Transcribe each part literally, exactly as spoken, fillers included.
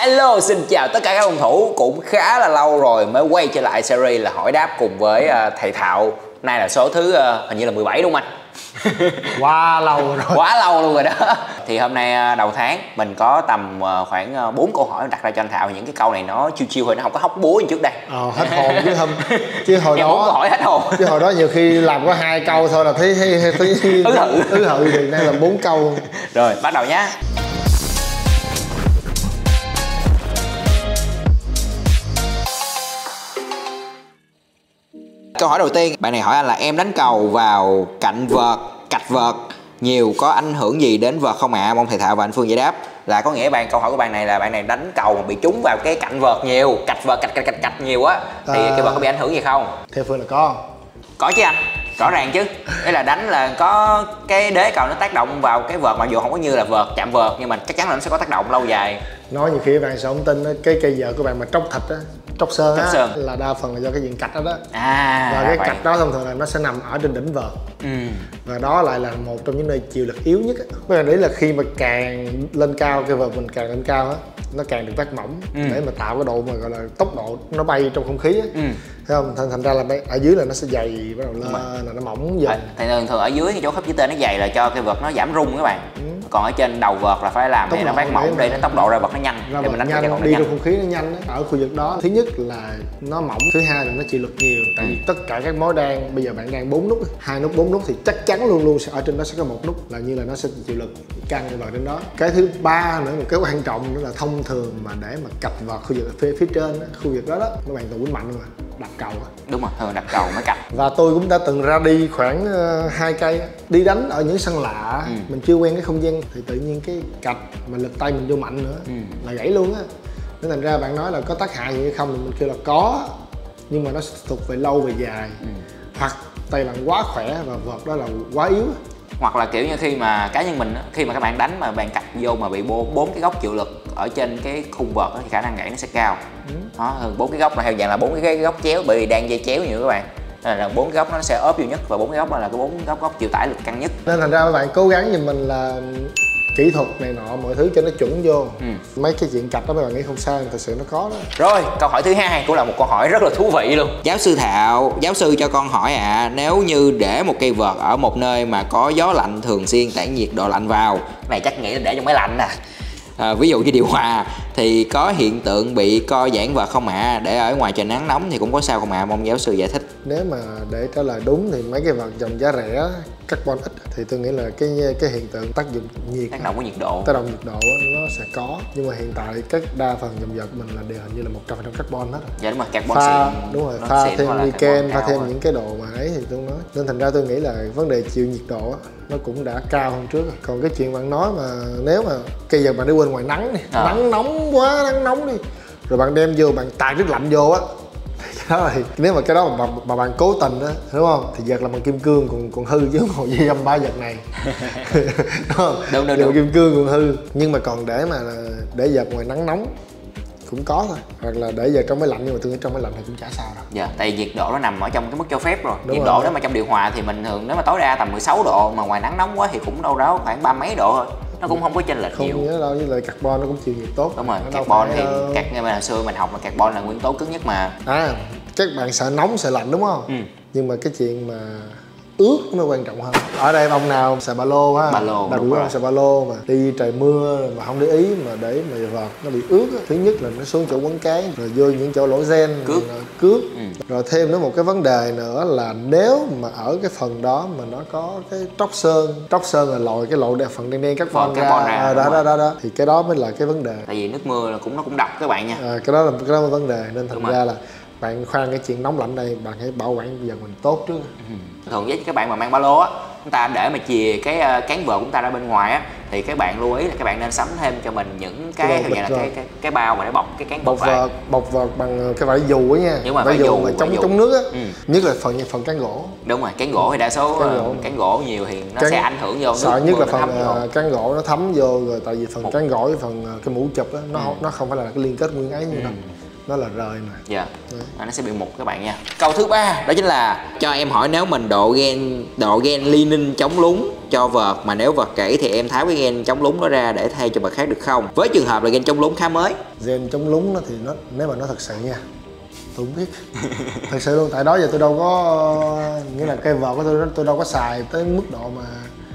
Hello, xin chào tất cả các cầu thủ. Cũng khá là lâu rồi mới quay trở lại series là hỏi đáp cùng với uh, thầy Thạo. Nay là số thứ uh, hình như là mười bảy đúng không anh? Quá lâu rồi. Quá lâu luôn rồi đó. Thì hôm nay đầu tháng mình có tầm khoảng bốn câu hỏi đặt ra cho anh Thạo. Những cái câu này nó chiêu chiêu thôi, nó không có hóc búa như trước đây. Ờ, hết hồn chứ không. Chứ hồi đó câu hỏi hết hồn. Chứ hồi đó nhiều khi làm có hai câu thôi là thấy thấy thấy ứ hự. ứ hự thì nay là bốn câu. Rồi bắt đầu nhá. Câu hỏi đầu tiên, bạn này hỏi anh là em đánh cầu vào cạnh vợt, cạch vợt nhiều có ảnh hưởng gì đến vợt không ạ? À? Mong thầy Thạo và anh Phương giải đáp. Là có nghĩa bạn câu hỏi của bạn này là bạn này đánh cầu mà bị trúng vào cái cạnh vợt nhiều, cạch vợt cạch cạch cạch cạch nhiều á thì à, cái vợt có bị ảnh hưởng gì không? Theo Phương là có. Có chứ anh, rõ ràng chứ. Đấy là đánh là có cái đế cầu nó tác động vào cái vợt, mặc dù không có như là vợt chạm vợt nhưng mà chắc chắn là nó sẽ có tác động lâu dài. Nói nhiều khi bạn sẽ không tin đó, cái cây vợt của bạn mà tróc thịt á, tróc sơn á, sơn. là đa phần là do cái diện cạch đó đó. À, và cái vậy. cạch đó thông thường là nó sẽ nằm ở trên đỉnh vợt. Ừ. Và đó lại là một trong những nơi chịu lực yếu nhất á. Bởi vì đấy là khi mà càng lên cao, cái vợt mình càng lên cao á, nó càng được tác mỏng. Ừ. Để mà tạo cái độ mà gọi là tốc độ nó bay trong không khí á. Ừ. Thấy không? Thành, thành ra là ở dưới là nó sẽ dày, bắt đầu lên là nó mỏng dần. Thì thường thường ở dưới cái chỗ khớp chữ T nó dày là cho cái vợt nó giảm rung các bạn. Ừ. Còn ở trên đầu vợt là phải làm tốc thì nó phát mỏng để nó tốc độ ra vợt nó nhanh. Ra để mình đánh nhanh, cái đi nhanh. trong không khí nó nhanh á. Ở khu vực đó thứ nhất là nó mỏng, thứ hai là nó chịu lực nhiều. Tại vì tất cả các mối đan bây giờ bạn đang bốn nút, hai nút, bốn nút thì chắc chắn luôn luôn sẽ ở trên đó sẽ có một nút là như là nó sẽ chịu lực căng vào trên đó. Cái thứ ba nữa, một cái quan trọng nữa là thông thường mà để mà cạch vào khu vực phía phía trên đó, khu vực đó đó các bạn tụ mạnh mà đập cầu á. Đúng rồi, thường đập cầu mới cạch. Và tôi cũng đã từng ra đi khoảng hai uh, cây đi đánh ở những sân lạ. Ừ. Mình chưa quen cái không gian thì tự nhiên cái cạch mà lực tay mình vô mạnh nữa. Ừ. Là gãy luôn á. Nên thành ra bạn nói là có tác hại gì hay không thì mình kêu là có, nhưng mà nó thuộc về lâu về dài. Ừ. Hoặc tay bạn quá khỏe và vợt đó là quá yếu. Hoặc là kiểu như khi mà cá nhân mình khi mà các bạn đánh mà bạn cạch vô mà bị bốn cái góc chịu lực ở trên cái khung vợt thì khả năng gãy nó sẽ cao. Ừ. Đó, thường bốn cái góc là theo dạng là bốn cái góc chéo, bởi vì đang dây chéo nhiều các bạn. Nên là bốn cái góc nó sẽ ốp vô nhất và bốn cái góc là cái bốn góc góc chịu tải lực căng nhất. Nên thành ra các bạn cố gắng giùm mình là kỹ thuật này nọ mọi thứ cho nó chuẩn vô. Ừ. Mấy cái chuyện cạch đó các bạn nghĩ không sao, thật sự nó có đó. Rồi câu hỏi thứ hai cũng là một câu hỏi rất là thú vị luôn. Giáo sư Thạo, giáo sư cho con hỏi ạ, à, nếu như để một cây vợt ở một nơi mà có gió lạnh thường xuyên tản nhiệt độ lạnh vào, cái này chắc nghĩ là để trong máy lạnh nè, à, ví dụ như điều hòa, thì có hiện tượng bị co giãn vợt không ạ? À? Để ở ngoài trời nắng nóng thì cũng có sao không ạ? À? Mong giáo sư giải thích. Nếu mà để trả lời đúng thì mấy cái vợt dòng giá rẻ, carbon ít thì tôi nghĩ là cái cái hiện tượng tác dụng nhiệt, tác động của nhiệt độ, tác động nhiệt độ nó sẽ có, nhưng mà hiện tại các đa phần dòng vợt mình là đều hình như là một trăm phần trăm carbon hết. Dạ đúng rồi, carbon pha, xịn. Đúng rồi, pha thêm niken, pha thêm những cái đồ mà ấy thì tôi nói. Nên thành ra tôi nghĩ là vấn đề chịu nhiệt độ nó cũng đã cao hơn trước. Còn cái chuyện bạn nói mà nếu mà cây vợt bạn đi quên ngoài nắng đi, à. nắng nóng quá, nắng nóng đi, rồi bạn đem vô bạn tạt nước lạnh vô á, đó là nếu mà cái đó mà, mà bạn cố tình á, đúng không, thì vợt là bằng kim cương còn còn hư chứ không gì dăm ba vợt này. Đúng không? Đúng đúng, đúng. Kim cương còn hư, nhưng mà còn để mà để vợt ngoài nắng nóng cũng có thôi, hoặc là để giờ trong máy lạnh, nhưng mà tôi nghĩ trong máy lạnh thì cũng chả sao đâu. Dạ, tại vì nhiệt độ nó nằm ở trong cái mức cho phép rồi. Đúng nhiệt rồi. Độ nếu mà trong điều hòa thì mình thường nếu mà tối đa tầm mười sáu độ, mà ngoài nắng nóng quá thì cũng đâu đó khoảng ba mấy độ thôi. Nó cũng không có chênh lệch không nhiều. Không nhớ đâu, với lại carbon nó cũng chịu nhiệt tốt. Đúng rồi, carbon thì uh... các ngày hồi xưa mình học là carbon là nguyên tố cứng nhất mà. À, các bạn sợ nóng sợ lạnh đúng không? Ừ. Nhưng mà cái chuyện mà ướt mới quan trọng hơn. Ở đây ông nào xài ba lô ha, ba lô đặc biệt là xài ba lô mà đi trời mưa mà không để ý mà để mà vợt nó bị ướt á. Thứ nhất là nó xuống chỗ quấn cái, rồi vô những chỗ lỗ gen cướp, cướp. Ừ. Rồi thêm nữa một cái vấn đề nữa là nếu mà ở cái phần đó mà nó có cái tróc sơn, tróc sơn là lòi cái lộ đẹp phần đen đen carbon ra, ra. À, đó, đó đó đó thì cái đó mới là cái vấn đề. Tại vì nước mưa là cũng nó cũng độc các bạn nha. À, cái đó là cái đó là vấn đề, nên thành ra là bạn khoan cái chuyện nóng lạnh này, bạn hãy bảo quản giờ mình tốt trước. Ừ. Thường với các bạn mà mang ba lô á, chúng ta để mà chìa cái cán vợt của chúng ta ra bên ngoài á, thì các bạn lưu ý là các bạn nên sắm thêm cho mình những cái cái là cái, cái cái bao mà để bọc cái cán bọc vợt, bọc vợt bằng cái vải dù á nha. Đúng rồi, vải dù mà chống dù. chống nước á. Ừ. Nhất là phần phần cán gỗ. Đúng rồi, cán gỗ thì đa số cán gỗ, cán gỗ nhiều thì nó cán, sẽ ảnh hưởng vô. Sợ nhất là phần uh, cán gỗ nó thấm vô rồi, tại vì phần Một. cán gỗ với phần uh, cái mũ chụp á nó ừ. nó không phải là cái liên kết nguyên ấy như ừ. đâu. nó là rời mà. Dạ. À, nó sẽ bị mục các bạn nha. Câu thứ ba đó chính là cho em hỏi nếu mình độ gen độ gen linen chống lún cho vợt, mà nếu vợt gãy thì em tháo cái gen chống lún đó ra để thay cho vợt khác được không? Với trường hợp là gen chống lún khá mới. Gen chống lún nó thì nó nếu mà nó thật sự nha, tôi không biết. Thật sự luôn, tại đó giờ tôi đâu có, nghĩa là cây vợt của tôi tôi đâu có xài tới mức độ mà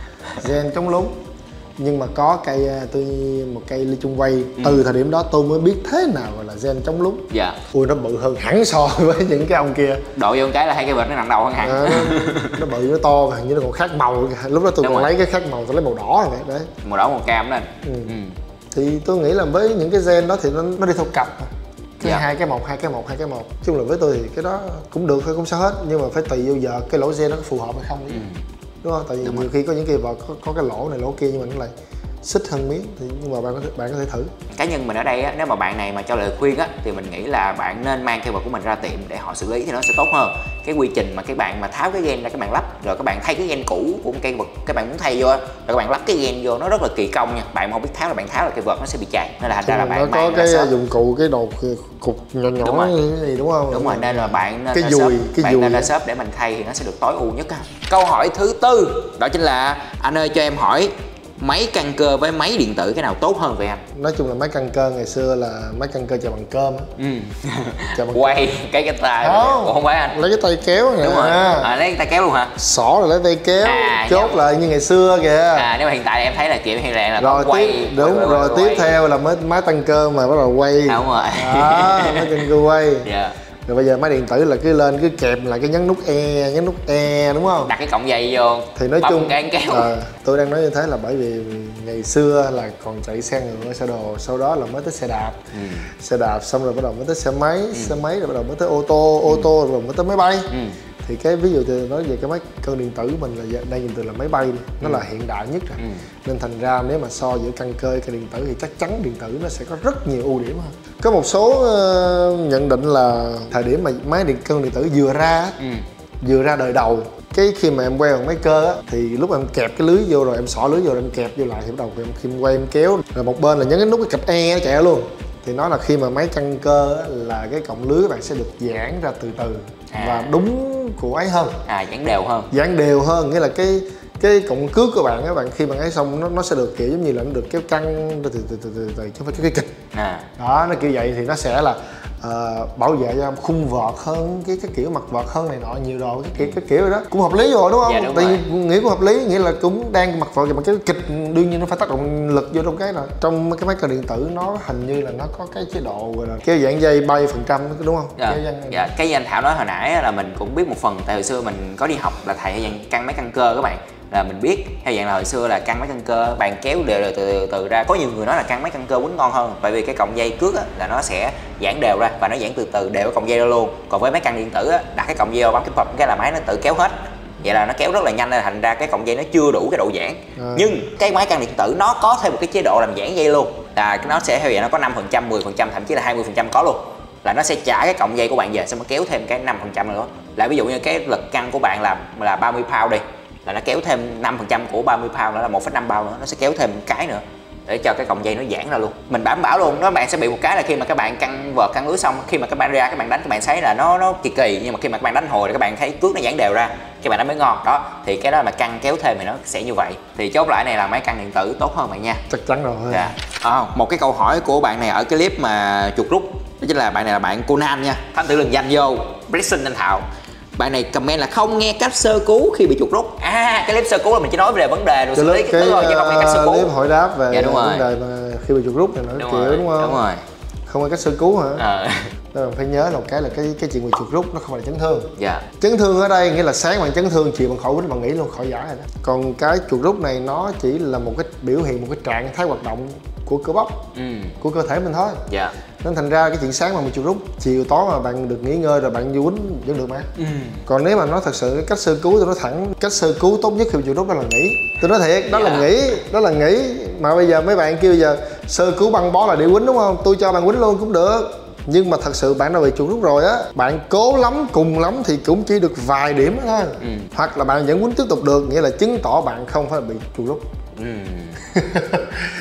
gen chống lún. Nhưng mà có cây tôi một cây ly chung quay, ừ. từ thời điểm đó tôi mới biết thế nào gọi là gen chống lún. Dạ. Ui nó bự hơn hẳn so với những cái ông kia. Độ vô cái là hai cây vợt nó nặng đầu hơn hẳn. À, nó, nó bự, nó to và hình như nó còn khác màu. Lúc đó tôi Đúng còn rồi. lấy cái khác màu, tôi lấy màu đỏ rồi đấy. Màu đỏ màu cam lên. Ừ. Ừ. Thì tôi nghĩ là với những cái gen đó thì nó, nó đi theo cặp. Cái dạ. hai cái một, hai cái một, hai cái một. Chung là với tôi thì cái đó cũng được thôi, không sao hết. Nhưng mà phải tùy vô giờ cái lỗ gen nó có phù hợp hay không. Ừ. Đúng không? Tại vì Đúng nhiều rồi. khi có những cây vợt có, có cái lỗ này lỗ kia nhưng mà nó lại xích hơn miếng, thì nhưng mà bạn có thể, bạn có thể thử. Cá nhân mình ở đây á, nếu mà bạn này mà cho lời khuyên á thì mình nghĩ là bạn nên mang cây vợt của mình ra tiệm để họ xử lý thì nó sẽ tốt hơn. Cái quy trình mà các bạn mà tháo cái gen ra, các bạn lắp rồi các bạn thay cái gen cũ của cây vợt các bạn muốn thay vô rồi các bạn lắp cái gen vô, nó rất là kỳ công nha. Bạn mà không biết tháo là bạn tháo là cây vợt nó sẽ bị chày, nên là thành ra là bạn nó có cái dụng cụ cái đồ cục nhỏ nhỏ đúng rồi. Gì đúng không? Đúng rồi, nên là bạn nên cái ra dùi, shop, cái bạn dùi nên ra shop để mình thay thì nó sẽ được tối ưu nhất. Câu hỏi thứ tư đó chính là anh ơi cho em hỏi máy căn cơ với máy điện tử cái nào tốt hơn vậy anh? Nói chung là máy căn cơ ngày xưa là máy căn cơ chà bằng cơm á. Ừ. Chà bằng quay cái cái tay không, Ủa, không phải anh lấy cái tay kéo nè. Đúng rồi. À, lấy cái tay kéo luôn hả? Xỏ rồi lấy tay kéo à, chốt nhưng... lại như ngày xưa kìa. À nếu mà hiện tại em thấy là kiểu hiện tại là rồi quay tiếp, đúng quay, rồi quay, tiếp quay. theo là máy máy tăng cơ mà bắt đầu quay. Đúng rồi. Đó, máy căn cơ quay. Dạ. Rồi bây giờ máy điện tử là cứ lên cứ kẹp lại cái nhấn nút E, nhấn nút E đúng không? Đặt cái cọng dây vô. Thì nói chung cái kéo. À, tôi đang nói như thế là bởi vì ngày xưa là còn chạy xe ngựa xe đồ, sau đó là mới tới xe đạp. Ừ. Xe đạp xong rồi bắt đầu mới tới xe máy, ừ. xe máy rồi bắt đầu mới tới ô tô, ô tô rồi mới tới máy bay. Ừ. Thì cái ví dụ tôi nói về cái máy cân điện tử mình là đây dùng từ là máy bay đi, nó ừ. là hiện đại nhất rồi. Ừ. Nên thành ra nếu mà so giữa căn cơ cái điện tử thì chắc chắn điện tử nó sẽ có rất nhiều ưu điểm hơn. Có một số uh, nhận định là thời điểm mà máy điện cân điện tử vừa ra, ừ. vừa ra đời đầu, cái khi mà em quay bằng máy cơ á thì lúc em kẹp cái lưới vô rồi em xỏ lưới vô rồi em kẹp vô lại thì bắt đầu em khi em quay em kéo rồi một bên là nhấn cái nút cái cặp E nó chạy luôn. Thì nói là khi mà máy căn cơ á, là cái cọng lưới bạn sẽ được giãn ra từ từ à. và đúng của ấy hơn. À giãn đều hơn. Giãn đều hơn, nghĩa là cái cái cọng cước của bạn á, bạn khi bạn ấy xong nó nó sẽ được kiểu giống như là nó được kéo căng từ từ từ từ từ, từ chứ không phải cái kịch. À. Đó nó kiểu vậy thì nó sẽ là uh, bảo vệ cho khung vợt hơn, cái cái kiểu mặt vợt hơn này nọ nhiều đồ cái kiểu cái kiểu đó cũng hợp lý rồi đúng không? Dạ, đúng Tại rồi. Nghĩ cũng hợp lý, nghĩa là cũng đang mặt vợt mà cái kịch đương nhiên nó phải tác động lực vô trong cái rồi. Trong cái máy cờ điện tử nó hình như là nó có cái chế độ gọi là kéo giãn dây ba mươi phần trăm đúng không? Dạ. Kéo Dạ. Cái như anh Thảo nói hồi nãy là mình cũng biết một phần, tại hồi xưa mình có đi học là thầy hay căng máy căn cơ các bạn, là mình biết theo dạng là hồi xưa là căng máy căn cơ bạn kéo đều đều từ, từ từ ra. Có nhiều người nói là căng máy căn cơ quýnh ngon hơn, bởi vì cái cọng dây cước á, là nó sẽ giãn đều ra và nó giãn từ từ đều cái cọng dây ra luôn. Còn với máy căng điện tử á, đặt cái cọng dây vào bấm cái phập cái là máy nó tự kéo hết, vậy là nó kéo rất là nhanh nên thành ra cái cọng dây nó chưa đủ cái độ giãn. À. Nhưng cái máy căng điện tử nó có thêm một cái chế độ làm giãn dây luôn, là nó sẽ theo dạng nó có năm phần trăm, mười phần trăm, thậm chí là hai mươi phần trăm có luôn, là nó sẽ trả cái cọng dây của bạn về xong nó kéo thêm cái năm phần trăm nữa. Là ví dụ như cái lực căng của bạn là là ba mươi pound đi, là nó kéo thêm năm phần trăm của ba mươi pound nữa là một phẩy năm pound nữa, nó sẽ kéo thêm một cái nữa để cho cái cọng dây nó giãn ra luôn. Mình đảm bảo luôn, nó bạn sẽ bị một cái là khi mà các bạn căng vợt căng lưới xong, khi mà các bạn ra các bạn đánh các bạn thấy là nó nó kỳ kỳ, nhưng mà khi mà các bạn đánh hồi thì các bạn thấy cước nó giãn đều ra, các bạn đánh mới ngon đó. Thì cái đó mà căng kéo thêm thì nó sẽ như vậy. Thì chốt lại này là máy căng điện tử tốt hơn bạn nha. Chắc chắn rồi. Dạ. À, một cái câu hỏi của bạn này ở cái clip mà chuột rút, đó chính là bạn này là bạn Conan nha, thám tử lừng danh vô Blessing anh Thảo. Bạn này comment là không nghe cách sơ cứu khi bị chuột rút. À cái clip sơ cứu là mình chỉ nói về vấn đề rồi xử lý cái thứ rồi chứ không nghe cách sơ cứu. Clip hỏi đáp về dạ, đúng vấn đề mà khi bị chuột rút này nó kiểu đúng không? Đúng rồi. Không có cách sơ cứu hả? À. Nên mình phải nhớ một cái là cái cái chuyện bị chuột rút nó không phải là chấn thương. Dạ. Chấn thương ở đây nghĩa là sáng bạn chấn thương, chiều bạn khỏi quýnh bạn nghỉ luôn khỏi giải rồi đó. Còn cái chuột rút này nó chỉ là một cái biểu hiện, một cái trạng thái hoạt động của cơ bắp, ừ. của cơ thể mình thôi. Dạ. Nên thành ra cái chuyện sáng mà mình chuột rút, chiều tối mà bạn được nghỉ ngơi rồi bạn vô quýnh vẫn được mà. Ừ. Còn nếu mà nó thật sự cái cách sơ cứu tôi nói thẳng, cách sơ cứu tốt nhất khi chuột rút đó là nghỉ. Tôi nói thiệt, đó dạ. là nghỉ, đó là nghỉ. Mà bây giờ mấy bạn kêu giờ sơ cứu băng bó là đi quýnh đúng không? Tôi cho bạn quýnh luôn cũng được. Nhưng mà thật sự bạn đã bị chuột rút rồi á, bạn cố lắm cùng lắm thì cũng chỉ được vài điểm thôi. Ừ. Hoặc là bạn vẫn quýnh tiếp tục được, nghĩa là chứng tỏ bạn không phải bị chuột rút. Ừ.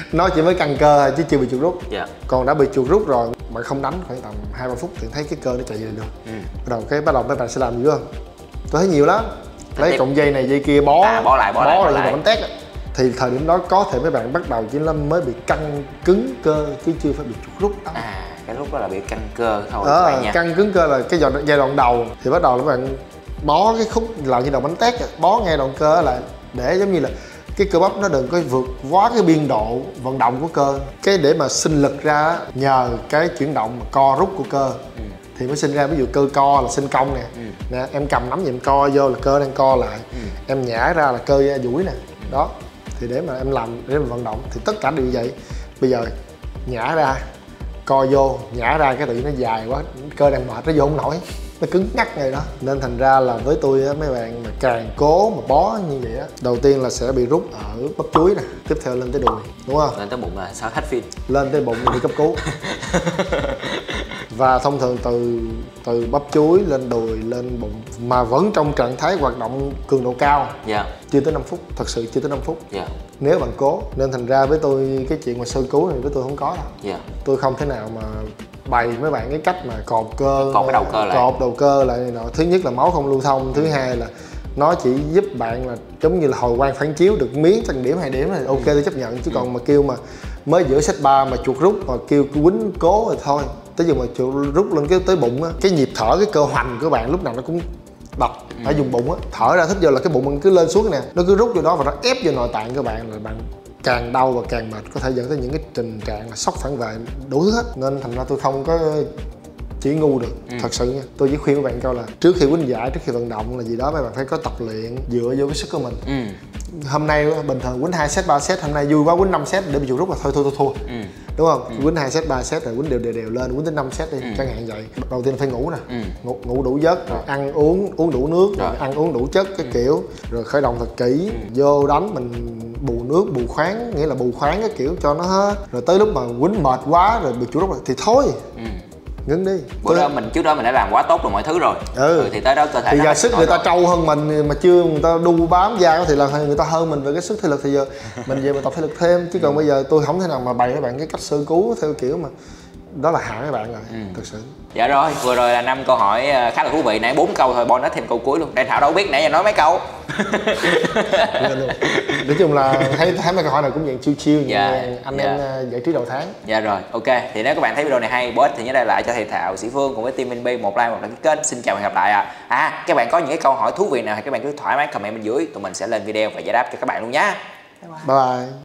Nó chỉ mới căng cơ thôi chứ chưa bị chuột rút. Dạ. Còn đã bị chuột rút rồi, bạn không đánh khoảng tầm hai ba phút thì thấy cái cơ nó chạy lên được. Ừ. Bắt đầu cái bắt đầu mấy bạn sẽ làm gì không? Tôi thấy nhiều lắm. Lấy cọng dây này dây kia bó, à, bó lại bó, bó lại, bó lại, lại. bánh tét. Thì thời điểm đó có thể mấy bạn bắt đầu chỉ là mới bị căng cứng cơ chứ chưa phải bị chuột rút đâu. À, cái lúc đó là bị căng cơ thôi à, các bạn nha. Căng cứng cơ là cái giai đoạn, giai đoạn đầu thì bắt đầu là các bạn bó cái khúc làm như đầu bánh tét, bó ngay động cơ lại để giống như là cái cơ bắp nó đừng có vượt quá cái biên độ vận động của cơ. Cái để mà sinh lực ra nhờ cái chuyển động mà co rút của cơ. Ừ. Thì mới sinh ra ví dụ cơ co là sinh công nè. Ừ. Nè em cầm nắm vậy em co vô là cơ đang co lại. Ừ. Em nhả ra là cơ duỗi nè. Ừ. Đó. Thì để mà em làm để mà vận động thì tất cả đều như vậy. Bây giờ nhả ra, co vô, nhả ra cái tự nhiên nó dài quá, cơ đang mệt nó vô không nổi, nó cứng ngắc rồi đó. Nên thành ra là với tôi á, mấy bạn mà càng cố mà bó như vậy á, đầu tiên là sẽ bị rút ở bắp chuối nè, tiếp theo lên tới đùi, đúng không? Lên tới bụng là sao hết phim. Lên tới bụng thì đi cấp cứu. Và thông thường từ từ bắp chuối lên đùi lên bụng mà vẫn trong trạng thái hoạt động cường độ cao. Dạ. Chưa tới năm phút, thật sự chưa tới năm phút. Dạ. Nếu bạn cố. Nên thành ra với tôi cái chuyện mà sơ cứu này với tôi không có đâu. Dạ. Tôi không thể nào mà bày mấy bạn cái cách mà cột cơ, cột cái đầu cơ lại, cột đầu cơ lại này nọ. Thứ nhất là máu không lưu thông, thứ hai là nó chỉ giúp bạn là giống như là hồi quang phản chiếu được miếng thành điểm hai điểm thì ok tôi chấp nhận. Chứ còn mà kêu mà mới giữa set ba mà chuột rút mà kêu quýnh cố rồi thôi. Tới giờ mà chuột rút lên cái tới bụng á, cái nhịp thở, cái cơ hoành của bạn lúc nào nó cũng đập ở vùng bụng á, thở ra thích vô là cái bụng mình cứ lên xuống nè, nó cứ rút vô đó và nó ép vô nội tạng của bạn, là bạn càng đau và càng mệt, có thể dẫn tới những cái tình trạng là sốc phản vệ đủ thứ hết. Nên thành ra tôi không có chỉ ngu được. Ừ. Thật sự nha, tôi chỉ khuyên các bạn câu là trước khi quýnh giải, trước khi vận động là gì đó mấy bạn phải có tập luyện dựa vô cái sức của mình. Ừ. Hôm nay bình thường quýnh hai set ba set, hôm nay vui quá quýnh năm set để bị chuột rút là thôi thôi thôi thua. Ừ. Đúng không? Ừ. Quýnh hai set ba set rồi quýnh đều đều đều lên, quýnh tới năm set đi, ừ. chẳng hạn vậy. Đầu tiên phải ngủ nè. Ừ. ngủ, ngủ đủ giấc, rồi ăn uống uống đủ nước, rồi ăn uống đủ chất cái ừ. kiểu, rồi khởi động thật kỹ, ừ. vô đánh mình bù nước bù khoáng, nghĩa là bù khoáng cái kiểu cho nó hết. Rồi tới lúc mà quýnh mệt quá rồi bị chuột rút thì thôi. Ừ. Ngưng đi. Bữa đó mình trước đó mình đã làm quá tốt rồi mọi thứ rồi. Ừ. Ừ thì tới đó cơ thể thì giờ sức người ta trâu hơn mình mà chưa người ta đu bám da thì là người ta hơn mình về cái sức thể lực, thì giờ mình về mình tập thể lực thêm. Chứ còn bây giờ tôi không thể nào mà bày các bạn cái cách sơ cứu theo kiểu mà đó là hại các bạn rồi. Ừ. Thực sự. Dạ rồi, vừa rồi là năm câu hỏi khá là thú vị, nãy bốn câu thôi, Bon nói thêm câu cuối luôn. Đây Thảo đâu biết nãy giờ nói mấy câu. Nói chung là thấy thấy mấy câu hỏi này cũng dạng chiêu chiêu, dạ, anh dạ. em giải trí đầu tháng. Dạ rồi, ok. Thì nếu các bạn thấy video này hay, bổ ích thì nhớ để lại cho thầy Thảo, Sĩ Phương cùng với team en bê một like, một đăng ký kênh. Xin chào và hẹn gặp lại ạ. À. à, các bạn có những cái câu hỏi thú vị nào thì các bạn cứ thoải mái comment bên dưới, tụi mình sẽ lên video và giải đáp cho các bạn luôn nhé. Bye bye.